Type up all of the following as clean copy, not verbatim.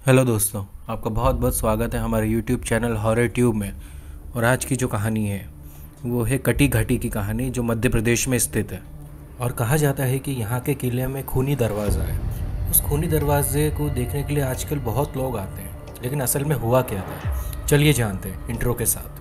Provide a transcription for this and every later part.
Hello दोस्तों, आपका बहुत बहुत स्वागत है हमारे यूट्यूब चैनल हॉरर ट्यूब में। और आज की जो कहानी है वो है कटी घाटी की कहानी, जो मध्य प्रदेश में स्थित है। और कहा जाता है कि यहाँ के किले में खूनी दरवाज़ा है। उस खूनी दरवाजे को देखने के लिए आजकल बहुत लोग आते हैं, लेकिन असल में हुआ क्या था, चलिए जानते हैं इंट्रो के साथ।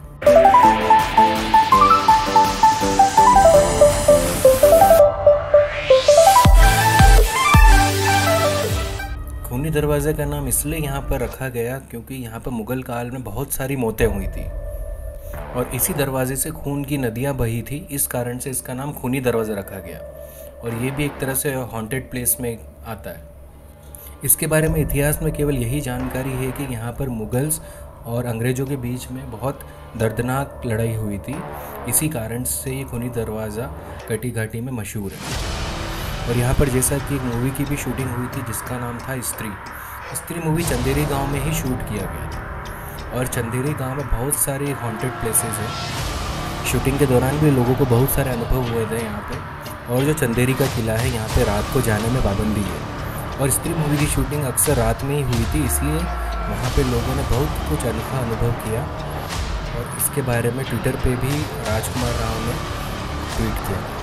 खूनी दरवाज़े का नाम इसलिए यहाँ पर रखा गया क्योंकि यहाँ पर मुग़ल काल में बहुत सारी मौतें हुई थी और इसी दरवाजे से खून की नदियाँ बही थी। इस कारण से इसका नाम खूनी दरवाज़ा रखा गया और ये भी एक तरह से हॉन्टेड प्लेस में आता है। इसके बारे में इतिहास में केवल यही जानकारी है कि यहाँ पर मुग़ल्स और अंग्रेज़ों के बीच में बहुत दर्दनाक लड़ाई हुई थी। इसी कारण से ये खूनी दरवाज़ा कटी घाटी में मशहूर है। और यहाँ पर जैसा कि एक मूवी की भी शूटिंग हुई थी जिसका नाम था स्त्री मूवी चंदेरी गांव में ही शूट किया गया था। और चंदेरी गांव में बहुत सारे हॉन्टेड प्लेसेस हैं। शूटिंग के दौरान भी लोगों को बहुत सारे अनुभव हुए थे यहाँ पे। और जो चंदेरी का किला है यहाँ पे रात को जाने में पाबंदी है। और स्त्री मूवी की शूटिंग अक्सर रात में ही हुई थी, इसलिए वहाँ पे लोगों ने बहुत कुछ अनोखा अनुभव किया। और इसके बारे में ट्विटर पे भी राजकुमार राव ने ट्वीट किया।